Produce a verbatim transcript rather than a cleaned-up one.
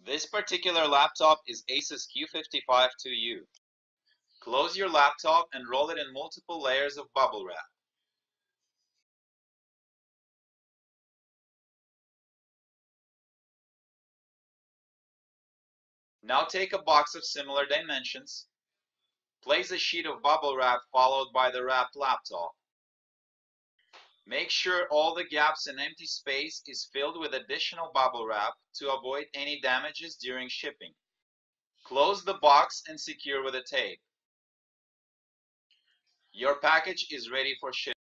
This particular laptop is Asus Q fifty-five two U. Close your laptop and roll it in multiple layers of bubble wrap. Now take a box of similar dimensions. Place a sheet of bubble wrap followed by the wrapped laptop. Make sure all the gaps and empty space is filled with additional bubble wrap to avoid any damages during shipping. Close the box and secure with a tape. Your package is ready for shipping.